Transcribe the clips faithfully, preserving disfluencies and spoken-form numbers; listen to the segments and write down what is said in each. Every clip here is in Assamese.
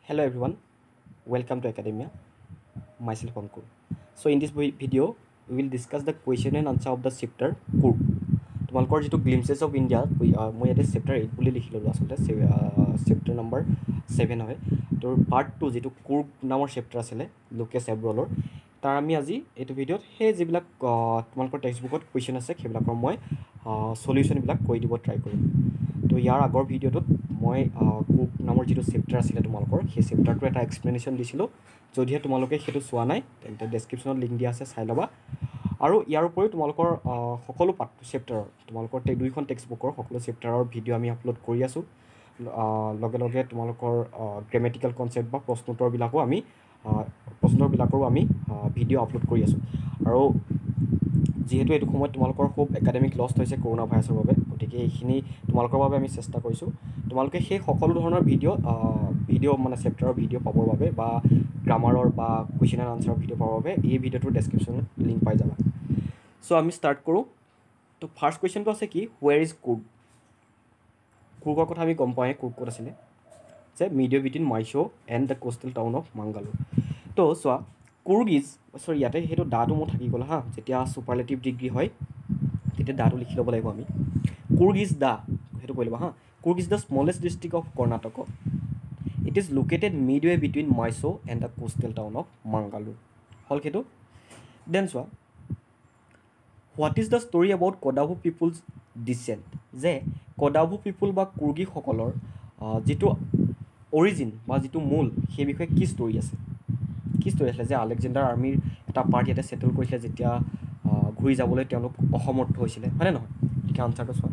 Hello everyone, welcome to Academia. Myself Ankur. So in this video, we will discuss the question and answer of the chapter Kurg. তোমালোকৰ যেটো glimpses of India মই এটা chapter eight বুলি লিখিলো আসলে chapter number seven হয় তো part two যেটো Kurg নামৰ chapter আছিল লোকেশ এব্ৰলৰ তাৰ আমি আজি এইটো ভিডিওত হে যিবিলাক তোমালোকৰ টেক্সট বুকত কোৱেশ্চন আছে সেইবিলাকৰ মই সলিউশন বিলাক কৈ দিব ট্ৰাই কৰিম তো ইয়াৰ আগৰ ভিডিওটোত মই Kurg নামৰ যেটো chapter আছিল তোমালোকৰ সেই chapterটো এটা এক্সপ্লেনেশন দিছিলো যদিহে তোমালোকে হেতু চোৱা নাই তেন্তে ডেসক্ৰিপচনত লিংক দিয়া আছে চাই লবা আৰু ইয়াৰ উপৰি তোমালোকৰ সকলো পাঠ চেপ্টাৰৰ তোমালোকৰ তে দুইখন টেক্সট বুকৰ সকলো চেপ্টাৰৰ ভিডিও আমি আপলোড কৰি আছো লগে লগে তোমালোকৰ গ্ৰামাটিক্যাল কনসেপ্ট বা প্ৰশ্নোত্তৰ বিলাকো আমি প্ৰশ্নৰ বিলাকৰো আমি ভিডিও আপলোড কৰি আছো আৰু যেহেতু এটো সময়ত তোমালোকৰ খুব একাডেমিক লষ্ট হৈছে কৰোনা ভাইৰাছৰ বাবে গতিকে এইখিনি তোমালোকৰ বাবে আমি চেষ্টা কৰিছো তোমালোকে সেই সকলো ধৰণৰ ভিডিও ভিডিও মানে চেপ্টাৰৰ ভিডিও পাবৰ বাবে বা গ্ৰামাৰৰ বা কোৱেশ্চন এণ্ড আনসাৰৰ ভিডিও পাবৰ বাবে এই ভিডিওটোৰ ডেসক্ৰিপচনত লিংক পাই যাবা সো আমি স্টার্ট কৰো তো ফার্স্ট কোয়েশ্চনটো আছে কি where is Kurg কুৰ্গৰ কথা আমি গম পাই কুৰ্গ ক'ত আছিল যে midway between Mysore and the coastal town of Mangalore তো সোৱা কুৰ্গ ইজ সৰি ইয়াতে হেতু দাটো মই থাকি গল হা যেতিয়া সুপাৰলেটিভ ডিগ্ৰী হয় তেতিয়া দাটো লিখি ল'ব লাগিব আমি কুৰ্গ ইজ দা হেতু কৈ লবা হা Coorg is the smallest district of Karnataka It is located midway between Mysore and the coastal town of Mangalore. Hol keto. Then so, what is the story about Kodavu people's descent? Je Kodavu people ba Kurgi hokolor jitu origin ba jitu mool he bikhoye ki story ase? Ki story ase je Alexander army eta part yate settle korisile jetia ঘুৰি যাবলৈ তেওঁলোক অসমৰ্থ হৈছিল হয়নে নহয় কি আনসাৰটো চোৱা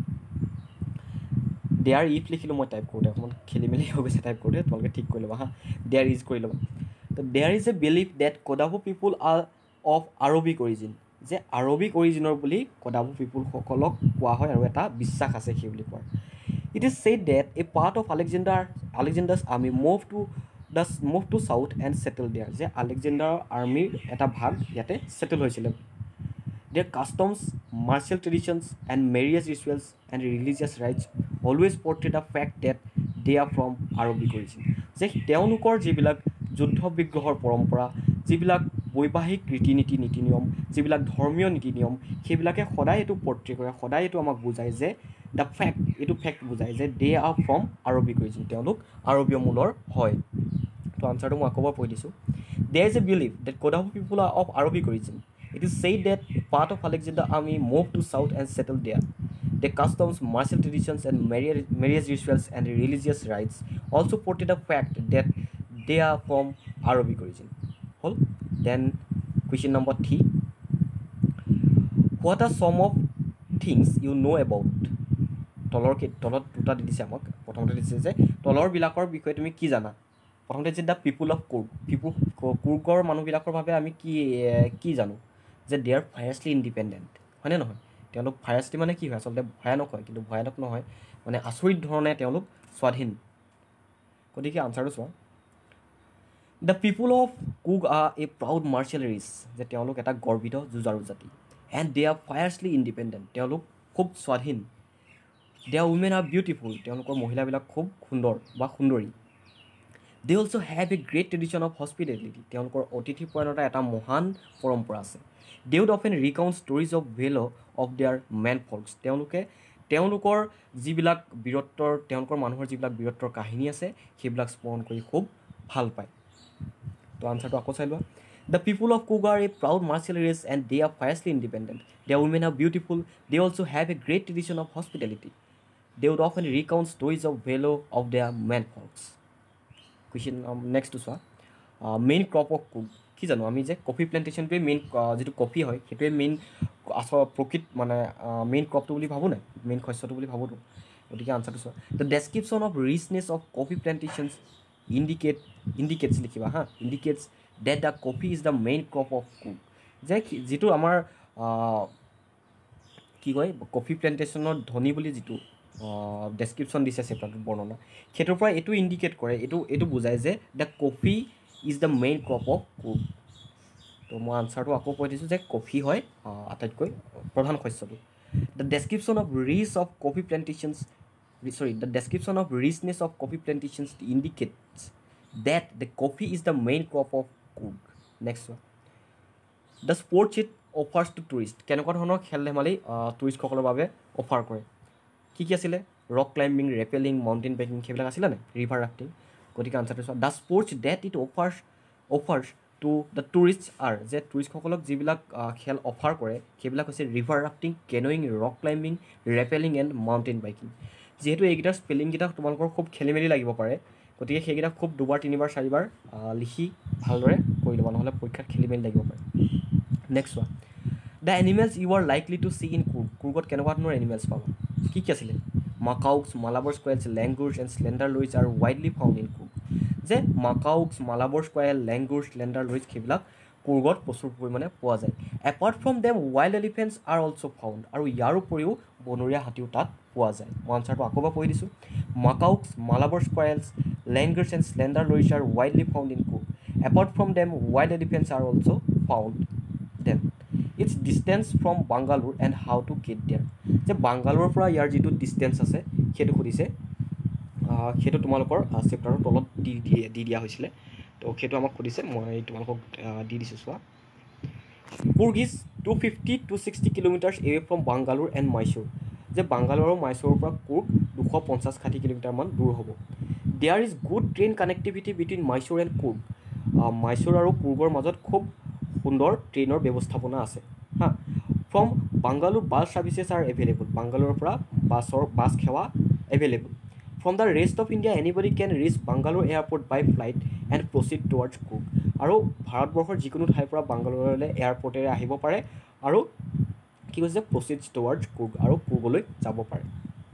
there if লিখিলো মই টাইপ কৰোতে অকমান খেলি মেলি হৈ গৈছে টাইপ কৰোতে তোমালোকে ঠিক কৰি লবা হা there is কৰি লবা তো there is a belief that Kodavu people are of Arabic origin যে Arabic originৰ বুলি Kodavu people সকলক কোৱা হয় আৰু এটা বিশ্বাস আছে সেই বুলি কোৱা it is said that a part of Alexander Alexander's army moved to the moved to south and settled there যে Alexander army এটা ভাগ ইয়াতে সেটেল হৈছিল Their customs, martial traditions, and marriage rituals and religious rites always portray the fact that they are from Arabic origin. যে তেওঁলোকৰ যিবিলাক যুদ্ধ বিগ্ৰহৰ পৰম্পৰা যিবিলাক বৈবাহিক ৰীতি-নীতি নীতি-নিয়ম যিবিলাক ধৰ্মীয় নীতি-নিয়ম সেইবিলাকে সদায় এটো পৰ্ট্ৰে কৰে সদায় এটো আমাক বুজায় যে the fact এটো ফ্যাক্ট বুজায় যে they are from Arabic origin তেওঁলোক আৰবীয় মূলৰ হয় তো আনসাৰটো মই আকবাৰ কৈ দিছো there is a belief that Kodavu people are of Arabic origin. It is said that part of Alexander army moved to south and settled there. The customs, martial traditions, and marriage, marriage rituals and religious rites also portray the fact that they are from Arabic origin. Hold. Then question number three. What are some of things you know about? তলৰ কি তলত দুটা দি দিছে আমাক প্ৰথমতে দিছে যে তলৰ বিলাকৰ বিষয়ে তুমি কি জানা প্ৰথমতে যে দা পিপল অফ কুৰ্গ পিপল কুৰ্গৰ মানুহবিলাকৰ ভাবে আমি কি কি জানো যে দে আৰ ফায়াৰছলি ইণ্ডিপেণ্ডেণ্ট হয়নে নহয় তেওঁলোক ফায়াৰছলি মানে কি হয় আচলতে ভয়ানক হয় কিন্তু ভয়ানক নহয় মানে আচৰিত ধৰণে তেওঁলোক স্বাধীন গতিকে আনসাৰটো চোৱা the people of Coorg are a proud martial race যে তেওঁলোক এটা গৰ্বিত যুঁজাৰু জাতি and they are fiercely independent তেওঁলোক খুব স্বাধীন they are women are beautiful তেওঁলোকৰ মহিলাবিলাক খুব সুন্দৰ বা সুন্দৰী They also have a great tradition of hospitality. তেওঁলোকৰ অতিথি পৰায়ণতা এটা মহান পৰম্পৰা আছে They would often recount stories of valor of their men folks. তেওঁলোকে তেওঁলোকৰ যিবিলাক বীৰত্বৰ তেওঁলোকৰ মানুহৰ যিবিলাক বীৰত্বৰ কাহিনী আছে সেইবিলাক স্মৰণ কৰি খুব ভাল পায় তো আনসাৰটো আকৌ চাই লোৱা The people of Kurg are a proud martial race and they are fiercely independent. Their women are beautiful. They also have a great tradition of hospitality. They would often recount stories of valor of their men folks. Question um, next to soa uh, main crop of Kurg কি জানো আমি যে কফি প্ল্যান্টেশনটোৱে মেইন যেটো কফি হয় হেটোৱে মেইন আসল প্ৰকৃত মানে মেইন ক্ৰপটো বুলি ভাবো না মেইন শস্যটো বুলি ভাবো তো গতিকে আনসাৰটো চোৱা the description of richness of coffee plantations indicate indicates লিখিবা হা indicates that the coffee is the main crop of Kurg যে যেটো আমাৰ কি কয় কফি প্ল্যান্টেশনৰ ধনী বুলি যেটো ডেসক্ৰিপচন দিছে চেপ্টাৰটোৰ বৰ্ণনা হেতৰ পৰা এটো ইন্ডিকেট কৰে এটো এটো বুজায় যে the coffee is the main crop of Kurg তো মই আনসাৰটো আকৌ কৈ দিছো যে কফি হয় আটাইতকৈ প্ৰধান শস্যটো the description of rich of coffee plantations sorry the description of richness of coffee plantations indicates that the coffee is the main crop of Coorg. Next one. The sports it offers to tourists. কেনেকুৱা ধৰণৰ খেল ধেমালি টুৰিষ্টসকলৰ বাবে অফাৰ কৰে কি কি আছিলে rock climbing rappelling mountain biking সেইবিলাক আছিলে নে ৰিভাৰ ৰাফটিং গতিকে আনচাৰটো চোৱা the sports that it offers offers to the tourists are যে টুৰিষ্টসকলক যিবিলাক খেল অফাৰ কৰে সেইবিলাক হৈছে river rafting canoeing rock climbing rappelling and mountain biking যিহেতু এইকেইটাৰ স্পেলিংকেইটা তোমালোকৰ খুব খেলি মেলি লাগিব পাৰে গতিকে সেইকেইটা খুব দুবাৰ তিনিবাৰ চাৰিবাৰ লিখি ভালদৰে কৰি ল'বা নহ'লে পৰীক্ষাত খেলি মেলি লাগিব পাৰে next one the animals you are likely to see in Coorg কুৰ্গত কেনেকুৱা ধৰণৰ এনিমেলছ পাবা কি কি আছিলে macaques Malabar squirrels langurs and slender loris are widely found in Coorg যে মাকাউক্স মালাবৰ স্কুৱেল লেংগুৰ্ছ স্লেণ্ডাৰ লুইচ সেইবিলাক কুৰ্গত প্ৰচুৰ পৰিমাণে পোৱা যায় apart from them wild elephants are also' found আৰু ইয়াৰ উপৰিও বনৰীয়া হাতীও তাত পোৱা যায় মই আনচাৰটো আকৌ এবাৰ পঢ়ি দিছোঁ macaques Malabar squirrels langurs and slender loris are widely found in Coorg apart from them wild elephants are also' found then its distance from Bangalore and how to get there যে বাংগালোৰৰ পৰা ইয়াৰ যিটো ডিষ্টেঞ্চ আছে সেইটো সুধিছে সেইটো তোমালোকৰ চেপ্টাৰৰ তলত দি দি দিয়া হৈছিলে তো সেইটো আমাক সুধিছে মই তোমালোকক দি দিছোঁ চোৱা Coorg is two fifty to sixty kilometres away from Bangalore and Mysore যে বাংগালোৰ আৰু মাইচুৰৰ পৰা কুৰ্গ দুশ পঞ্চাছ ষাঠি কিলোমিটাৰমান দূৰ হ'ব there is good train connectivity between Mysore and Coorg Mysore আৰু কুৰ্গৰ মাজত খুব সুন্দৰ ট্ৰেইনৰ ব্যৱস্থাপনা আছে হা from Bangalore bus services are available বাংগালোৰৰ পৰা বাছৰ বাছ সেৱা available from the rest of India anybody can reach Bangalore airport by flight and proceed towards Coorg আৰু ভাৰতবৰ্ষৰ যিকোনো ঠাইৰ পৰা বাংগালোৰলৈ এয়াৰপৰ্টেৰে আহিব পাৰে আৰু কি কৈছে প্ৰচিড টুৱাৰ্ডছ কুৰ্গ আৰু কুৰ্গলৈ যাব পাৰে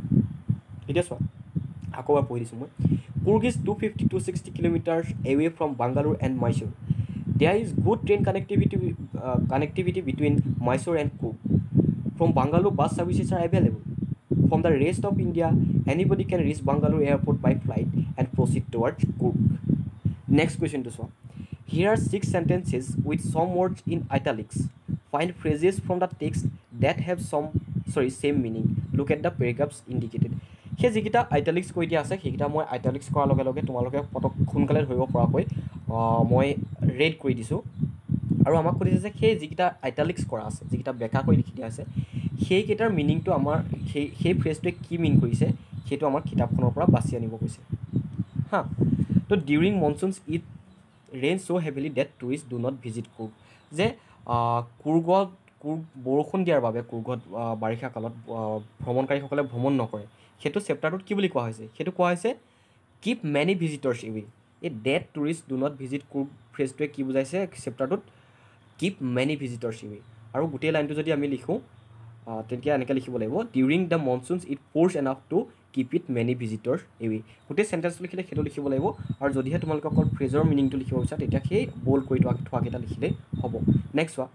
এতিয়া চোৱা আকৌ এবাৰ পঢ়ি দিছোঁ মই Coorg is two fifty to sixty kilometres away from Bangalore and Mysore There is good train connectivity uh, connectivity between Mysore and Coorg. From Bangalore, bus services are available. From the rest of India, anybody can reach Bangalore airport by flight and proceed towards Coorg. Next question to solve. Here are six sentences with some words in italics. Find phrases from the text that have some sorry same meaning. Look at the paragraphs indicated. সেই যিকেইটা আইটালিক্স কৈ দিয়া আছে সেইকেইটা মই আইটালিক্স কৰাৰ লগে লগে তোমালোকে পটক সোনকালে ধৰিব পৰাকৈ মই ৰেড কৰি দিছোঁ আৰু আমাক সুধিছে যে সেই যিকেইটা আইটালিক্স কৰা আছে যিকেইটা বেকা কৰি লিখি দিয়া আছে সেইকেইটাৰ মিনিংটো আমাৰ সেই সেই ফ্ৰেজটোৱে কি মিন কৰিছে সেইটো আমাৰ কিতাপখনৰ পৰা বাছি আনিব কৈছে হা তো during monsoons it rains so' heavily that tourist do not visit Coorg যে কুৰ্গত কুৰ্গ বৰষুণ দিয়াৰ বাবে কুৰ্গত বাৰিষা কালত ভ্ৰমণকাৰীসকলে ভ্ৰমণ নকৰে সেইটো চেপ্টাৰটোত কি বুলি কোৱা হৈছে সেইটো কোৱা হৈছে কিপ মেনি ভিজিটৰ্ছ এৱে এই that tourist do not visit Coorg ফ্ৰেজটোৱে কি বুজাইছে চেপ্টাৰটোত কিপ মেনি ভিজিটৰ্ছ এৱে আৰু গোটেই লাইনটো যদি আমি লিখোঁ তেতিয়া এনেকৈ লিখিব লাগিব during the monsoons it pours enough to keep it many visitors away গোটেই চেণ্টেঞ্চটো লিখিলে সেইটো লিখিব লাগিব আৰু যদিহে তোমালোকে অকল ফ্ৰেজৰ মিনিংটো লিখিব বিচাৰা তেতিয়া সেই ব'ল্ড কৰি থোৱা থোৱাকেইটা লিখিলেই হ'ব নেক্সট চোৱা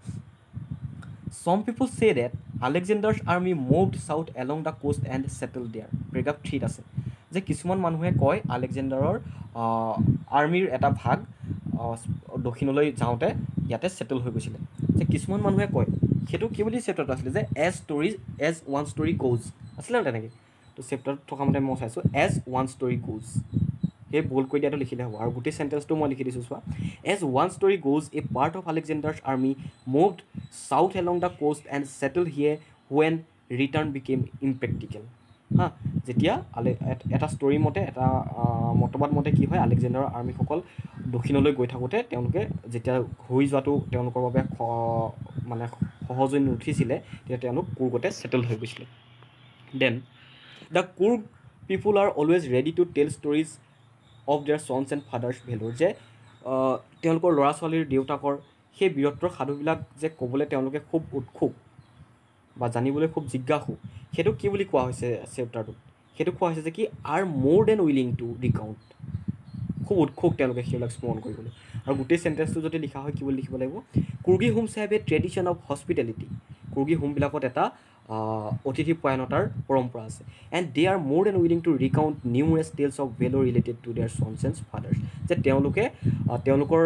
Some people say that Alexander's army moved south along the coast and settled there. Paragraph three আছে যে কিছুমান মানুহে কয় আলেকজেণ্ডাৰৰ আৰ্মিৰ এটা ভাগ দক্ষিণলৈ যাওঁতে ইয়াতে ছেটেল হৈ গৈছিলে যে কিছুমান মানুহে কয় সেইটো কি বুলি চেপ্টাৰটো আছিলে যে as stories as one story goes আছিলে তেনেকৈ তো চেপ্টাৰত থকা মতে মই চাইছোঁ এজ ওৱান ষ্টৰি গোজ সেই ব'ল্ড কৰি দিয়াটো লিখিলে হ'ব আৰু গোটেই চেণ্টেঞ্চটো মই লিখি দিছোঁ চোৱা as one story goes a part of Alexander's army moved south along the coast and settle here when return became impractical হা যেতিয়া আলে এটা ষ্টৰি মতে এটা মতবাদ মতে কি হয় আলেকজেণ্ডাৰৰ আৰ্মিসকল দক্ষিণলৈ গৈ থাকোঁতে তেওঁলোকে যেতিয়া ঘূৰি যোৱাটো তেওঁলোকৰ বাবে মানে সহজ হৈ নুঠিছিলে তেতিয়া তেওঁলোক কুৰ্গতে ছেটেল হৈ গৈছিলে then the Coorg people are always ready to tell stories of their sons and fathers valour যে তেওঁলোকৰ ল'ৰা ছোৱালীৰ দেউতাকৰ সেই বীৰত্বৰ সাধুবিলাক যে ক'বলৈ তেওঁলোকে খুব উৎসুক বা জানিবলৈ খুব জিজ্ঞাসু সেইটো কি বুলি কোৱা হৈছে চেপ্টাৰটোত সেইটো কোৱা হৈছে যে কি R more than willing to ৰিকাউণ্ট খুব উৎসুক তেওঁলোকে সেইবিলাক স্মৰণ কৰিবলৈ আৰু গোটেই চেণ্টেঞ্চটো যদি লিখা হয় কি বুলি লিখিব লাগিব Coorgi homes have a tradition of hospitality Coorgi হোমবিলাকত এটা অতিথি পৰায়ণতাৰ পৰম্পৰা আছে and they are more than willing to recount numerous tales of valour related to their sons and fathers যে তেওঁলোকে তেওঁলোকৰ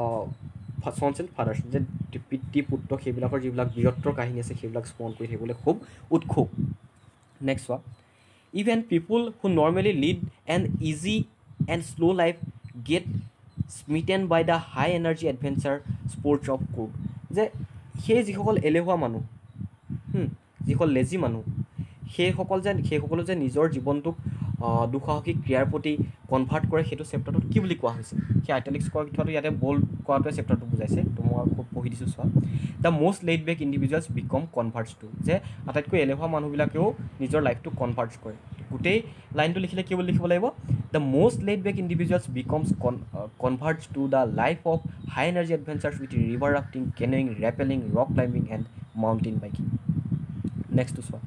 চনছ এণ্ড ফাদাৰ্ছ যে পিতৃ পুত্ৰ সেইবিলাকৰ যিবিলাক বীৰত্বৰ কাহিনী আছে সেইবিলাক স্মৰণ কৰি থাকিবলৈ খুব উৎসুক নেক্সট চোৱা even people who normally lead an easy and slow' life get smitten by the high energy adventure sports of Kurg. যে সেই যিসকল এলেহুৱা মানুহ যিসকল লেজি মানুহ সেইসকল যে সেইসকলে যে নিজৰ জীৱনটোক দুঃসাহসিক ক্ৰিয়াৰ প্ৰতি কনভাৰ্ট কৰে সেইটো চেপ্টাৰটোত কি বুলি কোৱা হৈছে সেই আইটালিক্স কৰা কথাটো ইয়াতে বল্ড কৰাটোৱে চেপ্টাৰটো বুজাইছে তো মই খুব পঢ়ি দিছোঁ চোৱা the most laid back individuals become converts to যে আটাইতকৈ এলেহুৱা মানুহবিলাকেও নিজৰ লাইফটো কনভাৰ্টছ কৰে গোটেই লাইনটো লিখিলে কি বুলি লিখিব লাগিব the most laid back individuals becomes converts to the life of high energy adventures with river rafting canoeing rappelling rock climbing and mountain biking নেক্সটটো চোৱা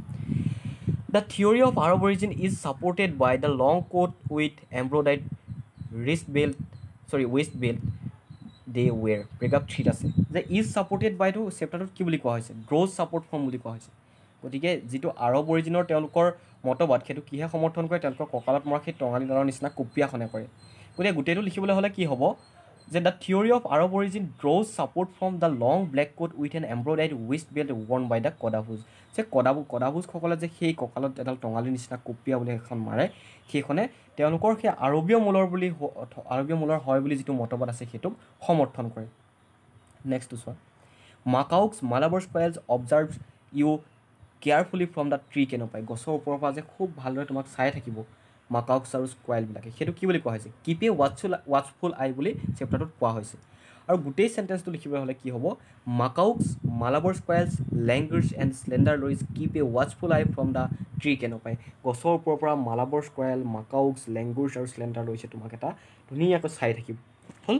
The theory of Arab origin is supported by the long coat with embroidered wrist belt, sorry, waist belt they wear. Breakup three আছে যে is supported by to চেপ্টাৰটোত কি বুলি কোৱা হৈছে draws support from বুলি কোৱা হৈছে গতিকে যিটো আৰব অৰিজিনৰ তেওঁলোকৰ মতবাদ সেইটো কিহে সমৰ্থন কৰে তেওঁলোকৰ কঁকালত মৰা সেই টঙালি ডালৰ নিচিনা কুপিয়াখনে কৰে গতিকে গোটেইটো লিখিবলৈ হ'লে কি হ'ব যে the theory of Arab origin draws support from the long black coat with an embroidered waist belt worn by the Qadafuz. যে কদাবু কদাবুজসকলে যে সেই কঁকালত এডাল টঙালি নিচিনা কুপিয়া বুলি এখন মাৰে সেইখনে তেওঁলোকৰ সেই আৰবীয় মূলৰ বুলি আৰবীয় মূলৰ হয় বুলি যিটো মতবাদ আছে সেইটোক সমৰ্থন কৰে নেক্সটটো চোৱা macaques Malabar squirrels observes you carefully from the tree canopy গছৰ ওপৰৰ পৰা যে খুব ভালদৰে তোমাক চাই থাকিব মাকাউক্স আৰু স্কুৱেলবিলাকে সেইটো কি বুলি কোৱা হৈছে কিপ এ ৱাটচফুল ৱাটচফুল আই বুলি চেপ্টাৰটোত কোৱা হৈছে আৰু গোটেই সেন্টেন্সটো লিখিবলৈ হ'লে কি হ'ব macaques Malabar squirrels language and slender lorises keep a watchful eye from the tree canopy গছৰ ওপৰৰ পৰা মালাবাৰ স্কুৱেল মাকাউক্স লেংগুৱেজ আৰু স্লেণ্ডাৰ লৈছে তোমাক এটা ধুনীয়াকৈ চাই থাকিব হ'ল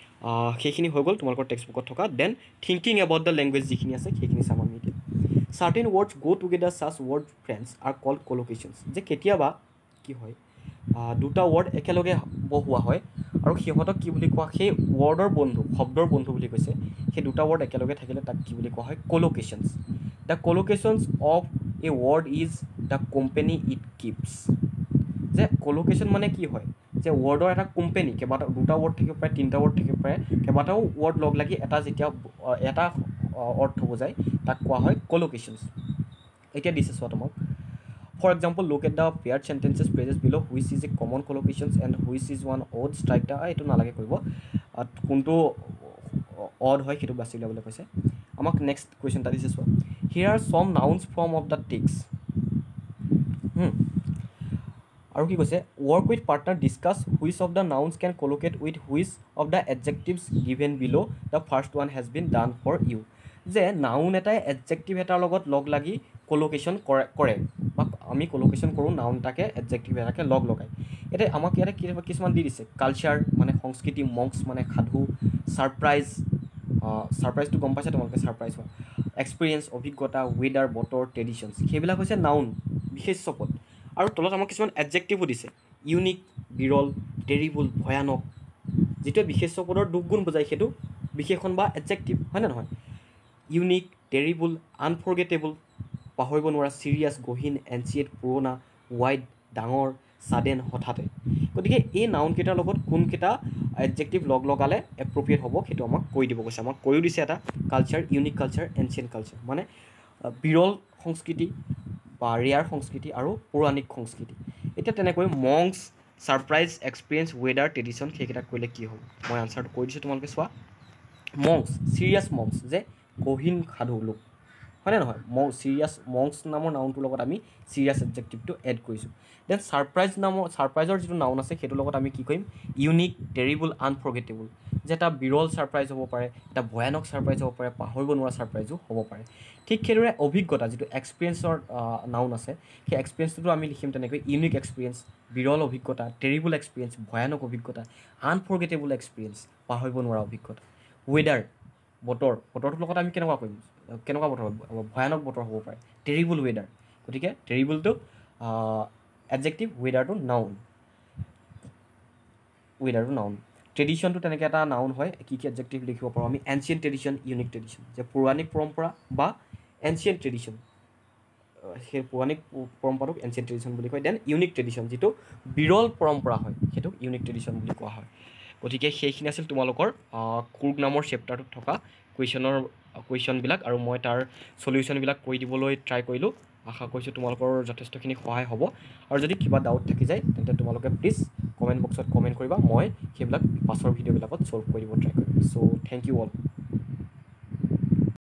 সেইখিনি হৈ গ'ল তোমালোকৰ টেক্সট বুকত থকা then thinking about the language যিখিনি আছে সেইখিনি চাম আমি এতিয়া certain words go' together such word friends are called collocations যে কেতিয়াবা কি হয় দুটা ৱৰ্ড একেলগে বহোৱা হয় আৰু সিহঁতক কি বুলি কোৱা সেই ৱৰ্ডৰ বন্ধু শব্দৰ বন্ধু বুলি কৈছে সেই দুটা ৱৰ্ড একেলগে থাকিলে তাক কি বুলি কোৱা হয় collocations the collocations of a word is the company it keeps যে কল'কেশ্যন মানে কি হয় যে ৱৰ্ডৰ এটা কোম্পেনী কেইবাটাও দুটা ৱৰ্ড থাকিব পাৰে তিনিটা ৱৰ্ড থাকিব পাৰে কেইবাটাও ৱৰ্ড লগ লাগি এটা যেতিয়া এটা অৰ্থ বুজায় তাক কোৱা হয় কল'কেশ্যনছ এতিয়া দিছে চোৱা তোমাক For example, look at the paired sentences phrases below which is a common collocations and which is one odd strike the etu nalage koribo kuntu odd hoy kitu basi ulabole koise amak next question ta dise so here are some nouns form of the text hmm aru ki koise work with partner discuss which of the nouns can collocate with which of the adjectives given below the first one has been done for you যে নাউন এটাই এডজেক্টিভ এটাৰ লগত লগ লাগি কল'কেশ্যন কৰে কৰে বা আমি কল'কেশ্যন কৰোঁ নাউন এটাকে এডজেক্টিভ এটাকে লগ লগাই এতিয়া আমাক ইয়াতে কিছুমান দি দিছে কালচাৰ মানে সংস্কৃতি মংক্স মানে সাধু ছাৰপ্ৰাইজ ছাৰপ্ৰাইজটো গম পাইছে তোমালোকে ছাৰপ্ৰাইজ হোৱা এক্সপিৰিয়েঞ্চ অভিজ্ঞতা ৱেডাৰ বতৰ ট্ৰেডিশ্যনছ সেইবিলাক হৈছে নাউন বিশেষ্য পদ আৰু তলত আমাক কিছুমান এডজেক্টিভো দিছে ইউনিক বিৰল টেৰিবল ভয়ানক যিটোৱে বিশেষ্য পদৰ দুগুণ বুজায় সেইটো বিশেষণ বা এডজেক্টিভ হয়নে নহয় ইউনিক টেৰিবল আনফৰগেটেবল পাহৰিব নোৱাৰা চিৰিয়াছ গহীন এনচিয়েট পুৰণা ৱাইড ডাঙৰ ছাডেন হঠাতে গতিকে এই নাউনকেইটাৰ লগত কোনকেইটা এডজেক্টিভ লগ লগালে এপ্ৰপ্ৰিয়েট হ'ব সেইটো আমাক কৈ দিব কৈছে আমাক কৈও দিছে এটা culture unique culture ancient culture মানে বিৰল সংস্কৃতি বা ৰেয়াৰ সংস্কৃতি আৰু পৌৰাণিক সংস্কৃতি এতিয়া তেনেকৈ monks surprise experience weather tradition সেইকেইটা কৰিলে কি হ'ব মই আনচাৰটো কৈ দিছোঁ তোমালোকে চোৱা মংক্স চিৰিয়াছ মংক্স যে গহীন সাধু লোক হয়নে নহয় ম চিৰিয়াছ মংক্স নামৰ নাউনটোৰ লগত আমি চিৰিয়াছ এডজেক্টিভটো এড কৰিছোঁ দেন ছাৰপ্ৰাইজ নামৰ ছাৰপ্ৰাইজৰ যিটো নাউন আছে সেইটোৰ লগত আমি কি কৰিম ইউনিক টেৰিবল আনফৰগেটেবল যে এটা বিৰল ছাৰপ্ৰাইজ হ'ব পাৰে এটা ভয়ানক ছাৰপ্ৰাইজ হ'ব পাৰে পাহৰিব নোৱাৰা ছাৰপ্ৰাইজো হ'ব পাৰে ঠিক সেইদৰে অভিজ্ঞতা যিটো এক্সপিৰিয়েঞ্চৰ নাউন আছে সেই এক্সপিৰিয়েঞ্চটোতো আমি লিখিম তেনেকৈ ইউনিক এক্সপিৰিয়েঞ্চ বিৰল অভিজ্ঞতা টেৰিবল এক্সপিৰিয়েঞ্চ ভয়ানক অভিজ্ঞতা আনফৰগেটেবল এক্সপিৰিয়েঞ্চ পাহৰিব নোৱাৰা অভিজ্ঞতা ৱেডাৰ বতৰ বতৰটোৰ লগত আমি কেনেকুৱা কৰিম কেনেকুৱা বতৰ ভয়ানক বতৰ হ'ব পাৰে টেৰিবল ৱেডাৰ গতিকে টেৰিবলটো এডজেক্টিভ ৱেডাৰটো নাউন ৱেডাৰটো নাউন ট্ৰেডিশ্যনটো তেনেকৈ এটা নাউন হয় কি কি এডজেক্টিভ লিখিব পাৰোঁ আমি এনচিয়েণ্ট ট্ৰেডিশ্যন ইউনিক ট্ৰেডিশ্যন যে পৌৰাণিক পৰম্পৰা বা এনচিয়েণ্ট ট্ৰেডিশ্যন সেই পৌৰাণিক পৰম্পৰাটোক এনচিয়েণ্ট ট্ৰেডিশ্যন বুলি কয় দেন ইউনিক ট্ৰেডিশ্যন যিটো বিৰল পৰম্পৰা হয় সেইটোক ইউনিক ট্ৰেডিশ্যন বুলি কোৱা হয় গতিকে সেইখিনি আছিল তোমালোকৰ কুৰ্গ নামৰ চেপ্টাৰটোত থকা কুৱেশ্যনৰ কুৱেশ্যনবিলাক আৰু মই তাৰ চলিউশ্যনবিলাক কৈ দিবলৈ ট্ৰাই কৰিলোঁ আশা কৰিছোঁ তোমালোকৰ যথেষ্টখিনি সহায় হ'ব আৰু যদি কিবা ডাউট থাকি যায় তেন্তে তোমালোকে প্লিজ কমেণ্ট বক্সত কমেণ্ট কৰিবা মই সেইবিলাক পাছৰ ভিডিঅ'বিলাকত ছল্ভ কৰিব ট্ৰাই কৰিম চ' থেংক ইউ অল